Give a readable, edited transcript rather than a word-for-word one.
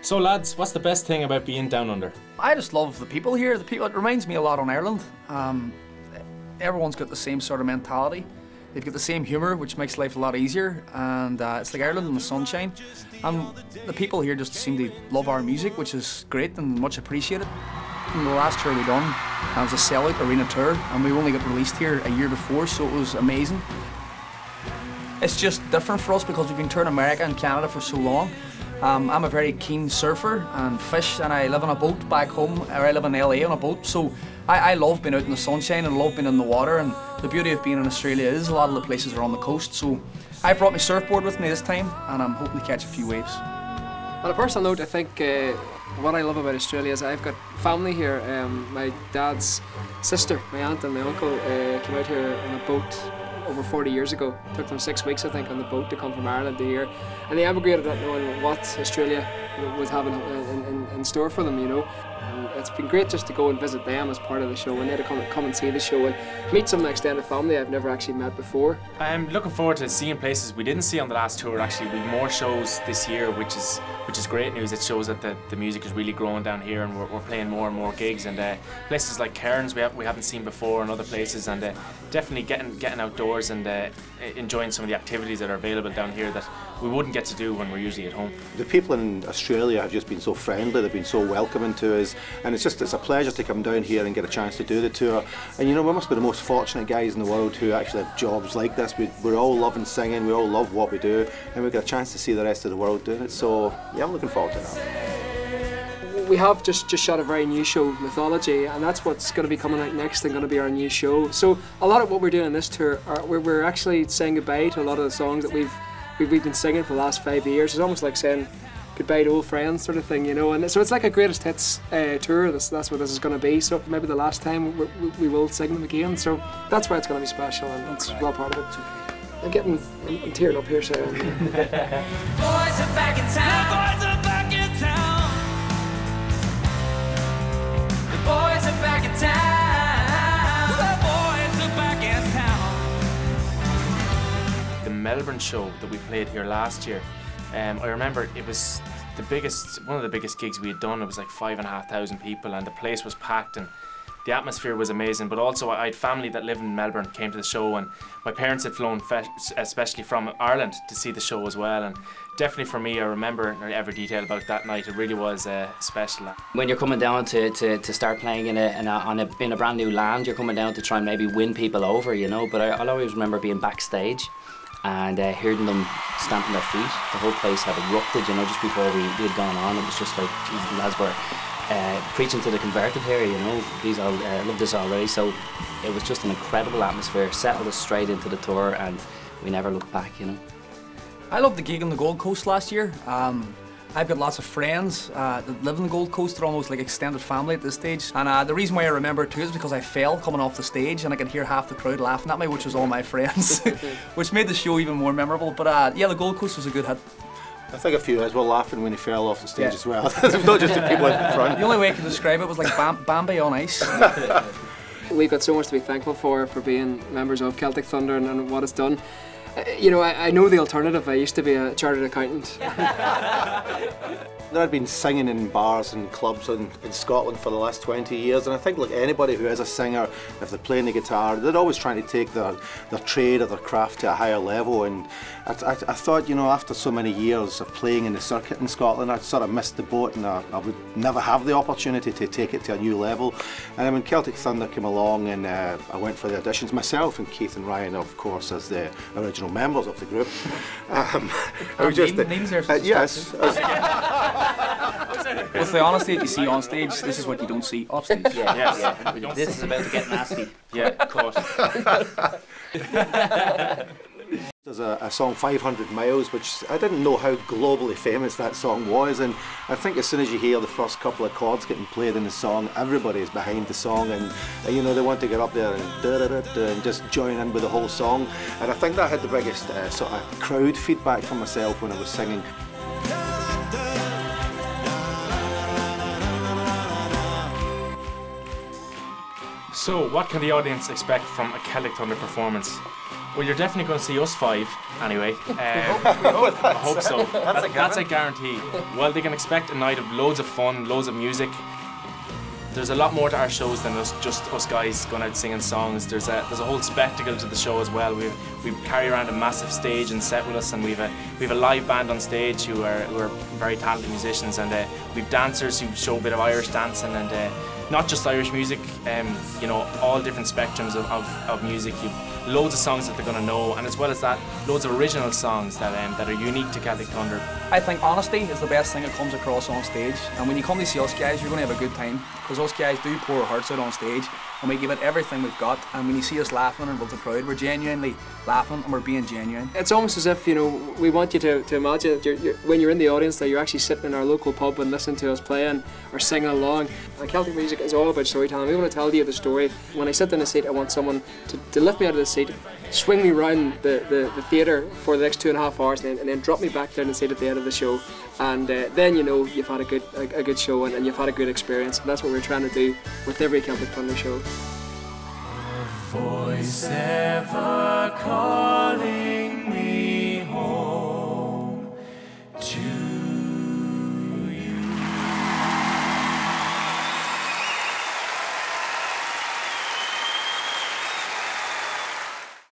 So lads, what's the best thing about being down under? I just love the people here. The people, it reminds me a lot on Ireland. Everyone's got the same sort of mentality. They've got the same humour, which makes life a lot easier, and it's like Ireland in the sunshine. And the people here just seem to love our music, which is great and much appreciated. And the last tour we done, it was a sellout arena tour, and we only got released here a year before, so it was amazing. It's just different for us because we've been touring America and Canada for so long. I'm a very keen surfer and fish, and I live on a boat back home, or I live in LA on a boat, so I love being out in the sunshine and love being in the water, and the beauty of being in Australia is a lot of the places are on the coast, so I brought my surfboard with me this time, and I'm hoping to catch a few waves. On a personal note, I think what I love about Australia is I've got family here. My dad's sister, my aunt and my uncle came out here on a boat over 40 years ago. It took them 6 weeks, I think, on the boat to come from Ireland to here. And they emigrated not knowing what Australia was having in store for them, you know. And it's been great just to go and visit them as part of the show, and they to come and see the show and meet some extended family I've never actually met before. I'm looking forward to seeing places we didn't see on the last tour. Actually, we've more shows this year, which is great news. It shows that the music is really growing down here, and we're playing more and more gigs, and places like Cairns we haven't seen before, and other places, and definitely getting outdoors and enjoying some of the activities that are available down here that we wouldn't get to do when we're usually at home. The people in Australia have just been so friendly, they've been so welcoming to us, and it's a pleasure to come down here and get a chance to do the tour. And you know, we must be the most fortunate guys in the world who actually have jobs like this. We're all loving singing, we all love what we do, and we've got a chance to see the rest of the world doing it, so yeah, I'm looking forward to that. We have just shot a very new show, Mythology, and that's what's going to be coming out next and going to be our new show. So a lot of what we're doing in this tour, we're actually saying goodbye to a lot of the songs that we've been singing for the last 5 years. It's almost like saying goodbye to old friends sort of thing, you know. And so it's like a greatest hits tour. That's what this is going to be. So maybe the last time we will sing them again. So that's why it's going to be special, and it's well part of it. I'm tearing up here, Sarah. Boys are back in town. The boys are back in town. The boys are back in town. The boys are back in town. The Melbourne show that we played here last year, I remember it was one of the biggest gigs we had done. It was like 5,500 people, and the place was packed, and the atmosphere was amazing. But also I had family that lived in Melbourne came to the show, and my parents had flown especially from Ireland to see the show as well, and definitely for me, I remember every detail about that night. It really was special. When you're coming down to start playing in a brand new land, you're coming down to try and maybe win people over, you know. But I'll always remember being backstage and hearing them stamping their feet. The whole place had erupted, you know, just before we had gone on. It was just like, these lads were preaching to the converted here, you know. These all love this already. So it was just an incredible atmosphere, settled us straight into the tour, and we never looked back, you know. I loved the gig on the Gold Coast last year. I've got lots of friends that live in the Gold Coast. They're almost like extended family at this stage. And the reason why I remember it too is because I fell coming off the stage, and I could hear half the crowd laughing at me, which was all my friends, which made the show even more memorable. But yeah, the Gold Coast was a good hit. I think a few of us were laughing when he fell off the stage as well. It's not just the people in front. The only way I can describe it was like Bambi on ice. We've got so much to be thankful for being members of Celtic Thunder and what it's done. You know, I know the alternative. I used to be a chartered accountant. I've been singing in bars and clubs in Scotland for the last 20 years, and I think like anybody who is a singer, if they're playing the guitar, they're always trying to take their trade or their craft to a higher level. And I thought, you know, after so many years of playing in the circuit in Scotland, I'd sort of missed the boat, and I would never have the opportunity to take it to a new level. And then when Celtic Thunder came along, and I went for the auditions, myself and Keith and Ryan, of course, as the original members of the group. It was just yes. With the honesty that you see on stage, this is what you don't see off stage. Yeah. This is about to get nasty. Yeah, of course. There's a song 500 Miles, which I didn't know how globally famous that song was, and I think as soon as you hear the first couple of chords getting played in the song, everybody is behind the song, and you know, they want to get up there and just join in with the whole song. And I think that had the biggest sort of crowd feedback from myself when I was singing. So, what can the audience expect from a Celtic Thunder performance? Well, you're definitely going to see us 5 anyway. I hope so. That's a guarantee. Well, they can expect a night of loads of fun, loads of music. There's a lot more to our shows than just us guys going out singing songs. There's a whole spectacle to the show as well. We carry around a massive stage and set with us, and we've a live band on stage who are very talented musicians, and we've dancers who show a bit of Irish dancing, and not just Irish music, you know, all different spectrums of music. You've loads of songs that they're going to know, and as well as that, loads of original songs that are unique to Celtic Thunder. I think honesty is the best thing that comes across on stage, and when you come to see us guys, you're going to have a good time, because us guys do pour our hearts out on stage, and we give it everything we've got, and when you see us laughing and with the crowd, we're genuinely laughing and we're being genuine. It's almost as if, you know, we want you to imagine that when you're in the audience that you're actually sitting in our local pub and listening to us playing or singing along. And Celtic music is all about storytelling. We want to tell you the story. When I sit in a seat, I want someone to lift me out of the seat, swing me around the theatre for the next 2.5 hours, and then drop me back down the seat at the end of the show. And then you know you've had a good show, and you've had a good experience. And that's what we're trying to do with every Celtic Thunder show. Voice ever calls.